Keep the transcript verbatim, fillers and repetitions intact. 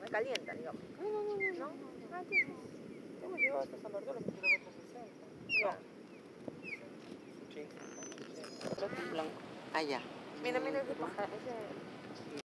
me calienta, digamos. No, no, no, no. ¿No? no. Ah, ¿qué? Hemos llegado hasta San Bartolomé, kilómetro sesenta. Ya. ochenta, ochenta. Otro blanco. Ah, ya. Mira, mira ese Negro. paja, ese...